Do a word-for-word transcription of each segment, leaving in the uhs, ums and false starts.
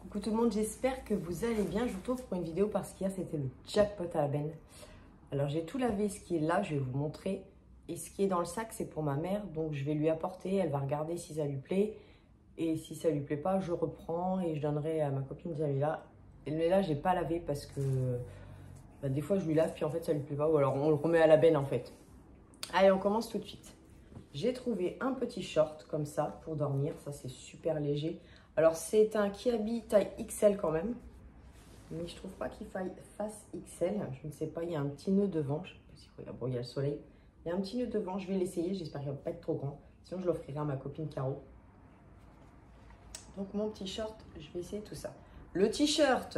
Coucou tout le monde, j'espère que vous allez bien. Je vous retrouve pour une vidéo parce qu'hier c'était le jackpot à la benne. Alors j'ai tout lavé, ce qui est là, je vais vous montrer. Et ce qui est dans le sac, c'est pour ma mère. Donc je vais lui apporter, elle va regarder si ça lui plaît. Et si ça lui plaît pas, je reprends et je donnerai à ma copine Jamila. Mais là, j'ai pas lavé parce que bah, des fois je lui lave puis en fait ça lui plaît pas. Ou alors on le remet à la benne en fait. Allez, on commence tout de suite. J'ai trouvé un petit short comme ça pour dormir. Ça, c'est super léger. Alors, c'est un Kiabi taille X L quand même. Mais je trouve pas qu'il fasse X L. Je ne sais pas, il y a un petit nœud devant. Je sais pas si vous regardez. Bon, il y a le soleil. Il y a un petit nœud devant. Je vais l'essayer. J'espère qu'il ne va pas être trop grand. Sinon, je l'offrirai à ma copine Caro. Donc, mon petit short, je vais essayer tout ça. Le t-shirt,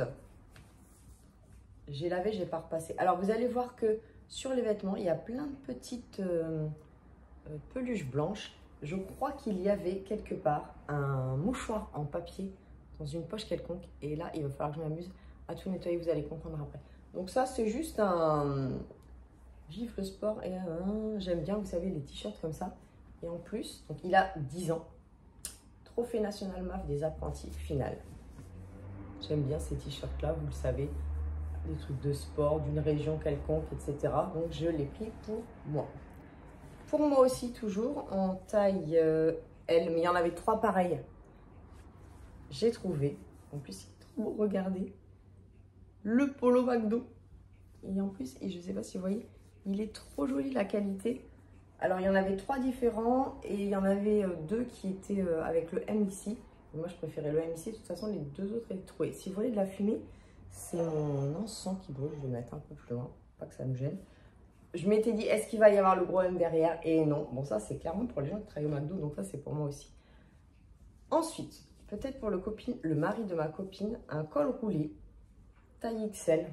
j'ai lavé, je n'ai pas repassé. Alors, vous allez voir que sur les vêtements, il y a plein de petites... Euh, Euh, peluche blanche. Je crois qu'il y avait quelque part un mouchoir en papier dans une poche quelconque et là il va falloir que je m'amuse à tout nettoyer, vous allez comprendre après. Donc ça c'est juste un gifle sport et un... j'aime bien, vous savez, les t-shirts comme ça. Et en plus, donc il a dix ans, trophée national M A F des apprentis final. J'aime bien ces t-shirts là, vous le savez, des trucs de sport d'une région quelconque, etc. Donc je l'ai pris pour moi. Pour moi aussi, toujours en taille euh, L, mais il y en avait trois pareils. J'ai trouvé, en plus, il est trop beau, regardez, le polo McDo. Et en plus, et je ne sais pas si vous voyez, il est trop joli, la qualité. Alors, il y en avait trois différents et il y en avait euh, deux qui étaient euh, avec le M ici. Et moi, je préférais le M ici. De toute façon, les deux autres étaient trouvés. Si vous voyez de la fumée, c'est mon encens qui brûle. Je vais mettre un peu plus loin, pas que ça me gêne. Je m'étais dit, est-ce qu'il va y avoir le gros M derrière? Et non. Bon, ça, c'est clairement pour les gens qui travaillent au McDo. Donc, ça, c'est pour moi aussi. Ensuite, peut-être pour le, copine, le mari de ma copine, un col roulé, taille X L.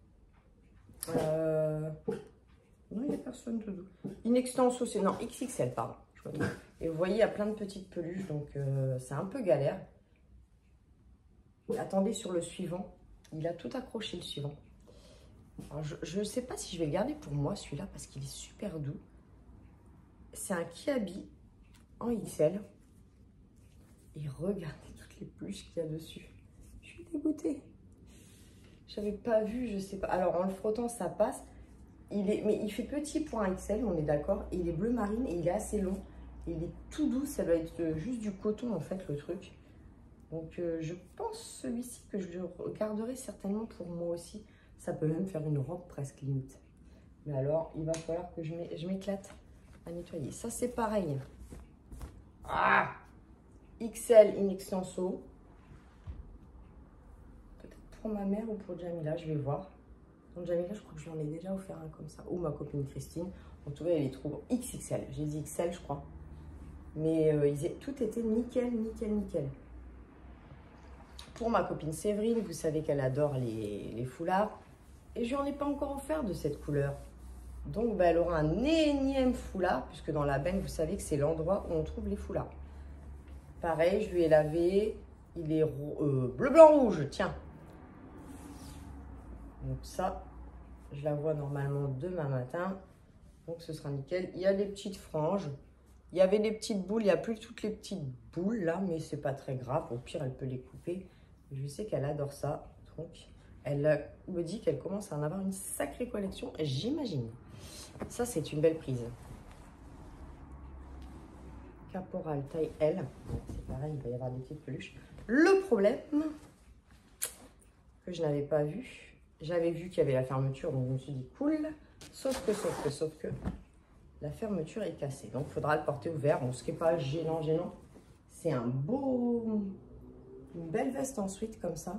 Euh... Non, il n'y a personne dedans. Une extension, c'est... Non, X X L, pardon. Je me trompe. Et vous voyez, il y a plein de petites peluches. Donc, euh, c'est un peu galère. Attendez, sur le suivant. Il a tout accroché, le suivant. Alors, je ne sais pas si je vais le garder pour moi, celui-là, parce qu'il est super doux. C'est un Kiabi en X L. Et regardez toutes les peluches qu'il y a dessus. Je suis dégoûtée. Je n'avais pas vu, je sais pas. Alors, en le frottant, ça passe. Il est, mais il fait petit pour un X L, on est d'accord. Et il est bleu marine et il est assez long. Et il est tout doux, ça doit être juste du coton, en fait, le truc. Donc, euh, je pense celui-ci que je garderai certainement pour moi aussi. Ça peut même faire une robe presque limite. Mais alors, il va falloir que je m'éclate à nettoyer. Ça, c'est pareil. Ah, X L in extenso. Peut-être pour ma mère ou pour Jamila, je vais voir. Donc, Jamila, je crois que je lui en ai déjà offert un comme ça. Ou ma copine Christine. En tout cas, elle est trop X X L. J'ai dit X L, je crois. Mais euh, ils aient, tout était nickel, nickel, nickel. Pour ma copine Séverine, vous savez qu'elle adore les, les foulards. Et je n'en ai pas encore offert de cette couleur. Donc, bah, elle aura un énième foulard, puisque dans la benne, vous savez que c'est l'endroit où on trouve les foulards. Pareil, je lui ai lavé. Il est euh, bleu, blanc, rouge. Tiens. Donc ça, je la vois normalement demain matin. Donc, ce sera nickel. Il y a des petites franges. Il y avait des petites boules. Il n'y a plus toutes les petites boules, là. Mais c'est pas très grave. Au pire, elle peut les couper. Je sais qu'elle adore ça. Donc... elle me dit qu'elle commence à en avoir une sacrée collection, j'imagine. Ça, c'est une belle prise. Caporal taille L. C'est pareil, il va y avoir des petites peluches. Le problème que je n'avais pas vu, j'avais vu qu'il y avait la fermeture, donc je me suis dit cool. Sauf que, sauf que, sauf que, la fermeture est cassée. Donc, il faudra le porter ouvert. Bon, ce qui n'est pas gênant, gênant. C'est un beau... une belle veste ensuite, comme ça.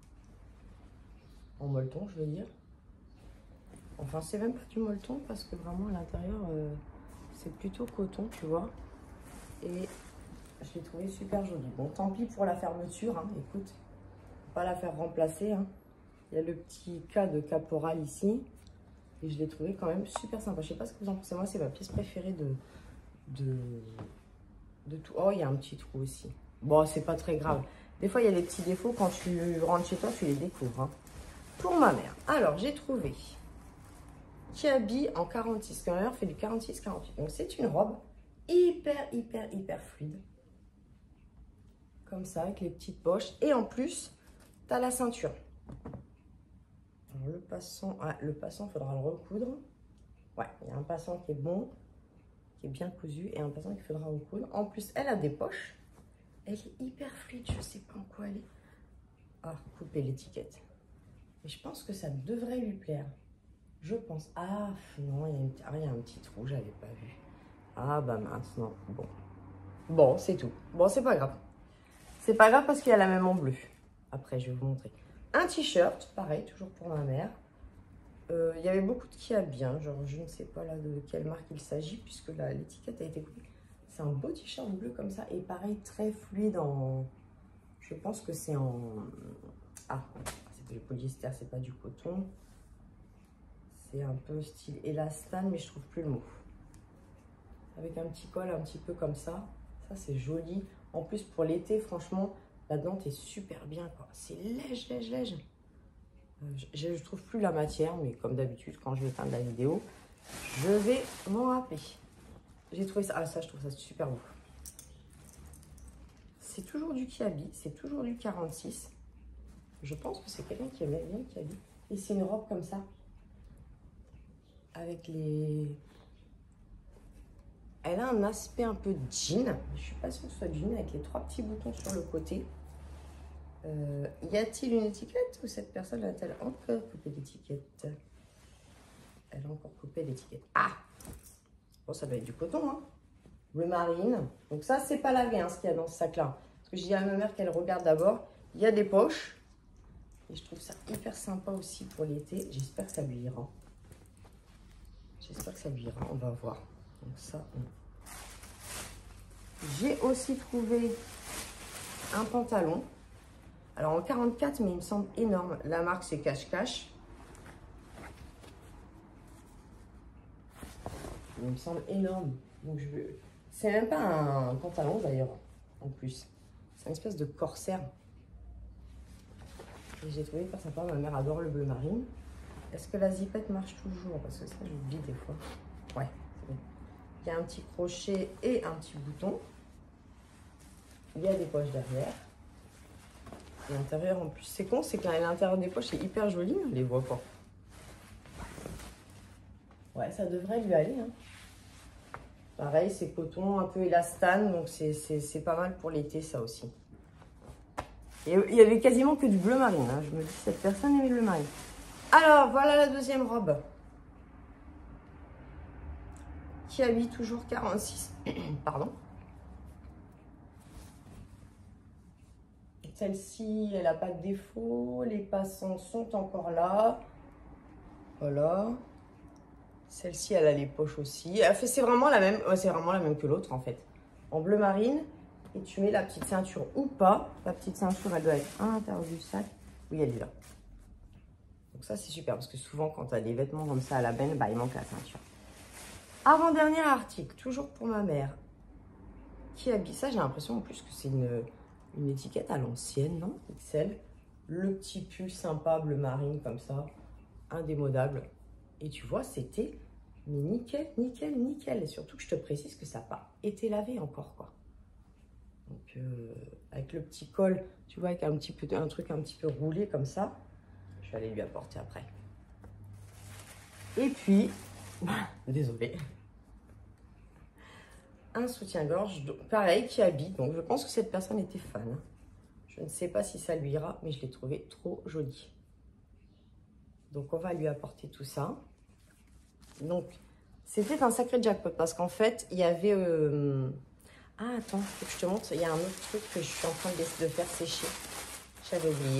En molleton, je veux dire. Enfin, c'est même pas du molleton parce que vraiment à l'intérieur, euh, c'est plutôt coton, tu vois. Et je l'ai trouvé super joli. Bon, tant pis pour la fermeture, hein, écoute. Pas la faire remplacer. Hein. Il y a le petit cas de caporal ici. Et je l'ai trouvé quand même super sympa. Je sais pas ce que vous en pensez. Moi, c'est ma pièce préférée de, de, de tout. Oh, il y a un petit trou aussi. Bon, c'est pas très grave. Des fois, il y a des petits défauts. Quand tu rentres chez toi, tu les découvres. Hein. Pour ma mère. Alors, j'ai trouvé Kiabi en quarante-six. Ma mère fait du quarante-six quarante-huit. Donc, c'est une robe hyper, hyper, hyper fluide. Comme ça, avec les petites poches. Et en plus, Tu as la ceinture. Alors, le passant, ah, le passant, il faudra le recoudre. Ouais, il y a un passant qui est bon, qui est bien cousu, et un passant qu'il faudra recoudre. En plus, elle a des poches. Elle est hyper fluide, je sais pas en quoi elle est. Ah, couper l'étiquette. Mais je pense que ça devrait lui plaire. Je pense. Ah, non, il y a, une... ah, il y a un petit trou, j'avais pas vu. Ah, bah mince, non. Bon. Bon, c'est tout. Bon, c'est pas grave. C'est pas grave parce qu'il y a la même en bleu. Après, je vais vous montrer. Un t-shirt, pareil, toujours pour ma mère. Euh, il y avait beaucoup de Kiabi, hein, genre je ne sais pas là de quelle marque il s'agit, puisque l'étiquette a été coupée. C'est un beau t-shirt bleu comme ça, et pareil, très fluide en... Je pense que c'est en... Ah, c'est du polyester, c'est pas du coton. C'est un peu style élastane, mais je trouve plus le mot. Avec un petit col un petit peu comme ça. Ça, c'est joli. En plus, pour l'été, franchement, là-dedans, t'es super bien, quoi. C'est léger, léger, léger. Euh, je ne trouve plus la matière, mais comme d'habitude, quand je vais faire de la vidéo, je vais m'en rappeler. J'ai trouvé ça... Ah, ça, je trouve ça super beau. C'est toujours du Kiabi. C'est toujours du quarante-six. Je pense que c'est quelqu'un qui aimait bien le Kiabi. Et c'est une robe comme ça. Avec les... Elle a un aspect un peu jean. Je suis pas sûre que ce soit jean, avec les trois petits boutons sur le côté. Euh, y a-t-il une étiquette ou cette personne a-t-elle encore coupé l'étiquette? Elle a encore coupé l'étiquette. Ah! Bon, ça doit être du coton, hein. Bleu marine. Donc ça, c'est pas lavé, hein, ce qu'il y a dans ce sac-là. Parce que je dis à ma mère qu'elle regarde d'abord. Il y a des poches. Et je trouve ça hyper sympa aussi pour l'été. J'espère que ça lui ira. J'espère que ça lui ira. On va voir. Donc ça, on... J'ai aussi trouvé un pantalon. Alors en quarante-quatre, mais il me semble énorme. La marque, c'est Cache Cache. Il me semble énorme. Donc je veux... C'est même pas un pantalon d'ailleurs, en plus. C'est une espèce de corsaire. Et j'ai trouvé hyper sympa. Ma mère adore le bleu marine. Est-ce que la zipette marche toujours? Parce que ça, j'oublie des fois. Ouais, c'est bon. Il y a un petit crochet et un petit bouton. Il y a des poches derrière. L'intérieur en plus, c'est con, c'est que l'intérieur des poches est hyper joli, on les voit pas. Ouais, ça devrait lui aller. Hein. Pareil, c'est coton, un peu élastane, donc c'est pas mal pour l'été, ça aussi. Et il y avait quasiment que du bleu marine. Hein. Je me dis, cette personne aimait le bleu marine. Alors, voilà la deuxième robe. Kiabi, toujours quarante-six. Pardon. Celle-ci, elle n'a pas de défaut. Les passants sont encore là. Voilà. Celle-ci, elle a les poches aussi. C'est vraiment la même. Ouais, c'est vraiment la même que l'autre en fait. En bleu marine. Et tu mets la petite ceinture ou pas. La petite ceinture, elle doit être à l'intérieur du sac. Oui, elle est là. Donc ça, c'est super. Parce que souvent, quand tu as des vêtements comme ça à la benne, bah, il manque la ceinture. Avant-dernier article. Toujours pour ma mère. Kiabi. Ça, j'ai l'impression en plus que c'est une... Une étiquette à l'ancienne, non? X L. Le petit pull sympa, bleu marine, comme ça. Indémodable. Et tu vois, c'était nickel, nickel, nickel. Et surtout que je te précise que ça n'a pas été lavé encore, quoi. Donc, euh, avec le petit col, tu vois, avec un, petit peu, un truc un petit peu roulé comme ça. Je vais aller lui apporter après. Et puis, désolée. Un soutien-gorge, pareil, qui habille. Donc, je pense que cette personne était fan. Je ne sais pas si ça lui ira, mais je l'ai trouvé trop joli. Donc, on va lui apporter tout ça. Donc, c'était un sacré jackpot parce qu'en fait, il y avait... Euh... Ah, attends, faut que je te montre. Il y a un autre truc que je suis en train de, de faire sécher. J'avais oublié.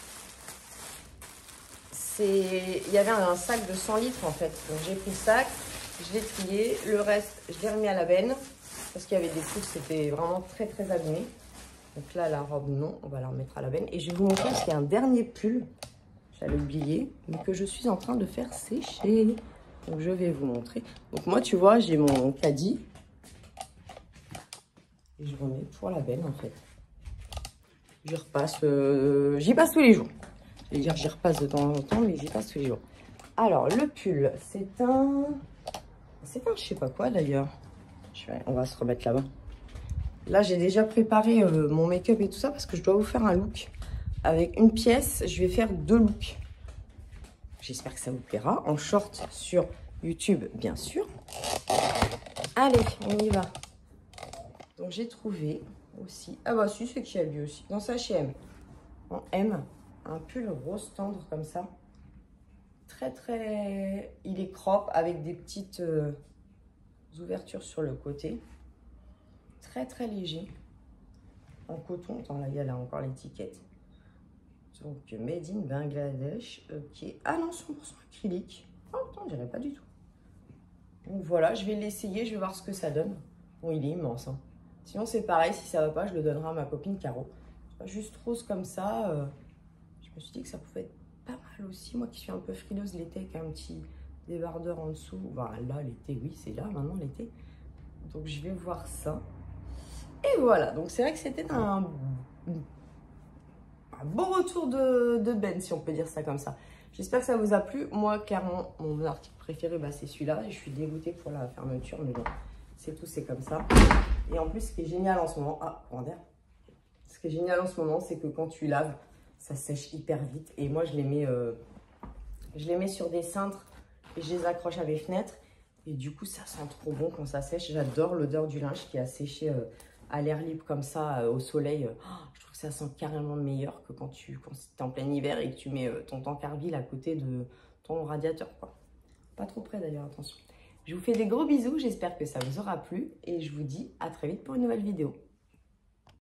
Il y avait un sac de cent litres, en fait. Donc, j'ai pris le sac, je l'ai trié. Le reste, je l'ai remis à la benne. Parce qu'il y avait des trucs, c'était vraiment très très abîmé. Donc là, la robe, non, on va la remettre à la benne. Et je vais vous montrer parce qu'il y a un dernier pull, j'allais oublier, mais que je suis en train de faire sécher. Donc je vais vous montrer. Donc moi, tu vois, j'ai mon caddie. Et je remets pour la benne, en fait. J'y repasse, euh, j'y passe tous les jours. Je vais dire j'y repasse de temps en temps, mais j'y passe tous les jours. Alors, le pull, c'est un... C'est un je sais pas quoi, d'ailleurs. On va se remettre là-bas. Là, j'ai déjà préparé euh, mon make-up et tout ça parce que je dois vous faire un look avec une pièce, je vais faire deux looks. J'espère que ça vous plaira. En short sur YouTube, bien sûr. Allez, on y va. Donc, j'ai trouvé aussi... Ah bah si, c'est qui a lui aussi. Dans sa H et M. En M. Un pull rose tendre comme ça. Très, très... Il est crop avec des petites euh, ouvertures sur le côté. Très, très léger. En coton. Attends, là, il y a là encore l'étiquette. Donc, Made in Bangladesh. Ok. Ah non, cent pour cent acrylique. Oh, attends, on dirait pas du tout. Donc, voilà, je vais l'essayer. Je vais voir ce que ça donne. Bon, il est immense. Hein. Sinon, c'est pareil. Si ça va pas, je le donnerai à ma copine Caro. Juste rose comme ça. Euh, je me suis dit que ça pouvait être pas mal aussi. Moi qui suis un peu frileuse l'été avec un petit débardeur en dessous. Bah, là, l'été, oui, c'est là maintenant l'été. Donc, je vais voir ça. Et voilà. Donc, c'est vrai que c'était un... un beau retour de, de Ben, si on peut dire ça comme ça. J'espère que ça vous a plu. Moi, clairement, mon article préféré, bah, c'est celui-là. Et je suis dégoûtée pour la fermeture, mais bon, c'est tout, c'est comme ça. Et en plus, ce qui est génial en ce moment... Ah, courant d'air. Ce qui est génial en ce moment, c'est que quand tu laves, ça sèche hyper vite. Et moi, je les mets, euh, je les mets sur des cintres et je les accroche à mes fenêtres. Et du coup, ça sent trop bon quand ça sèche. J'adore l'odeur du linge qui a séché euh, à l'air libre comme ça, euh, au soleil. Oh, je trouve que ça sent carrément meilleur que quand tu quand es en plein hiver et que tu mets euh, ton Tancarville à côté de ton radiateur, quoi. Pas trop près d'ailleurs, attention. Je vous fais des gros bisous. J'espère que ça vous aura plu. Et je vous dis à très vite pour une nouvelle vidéo.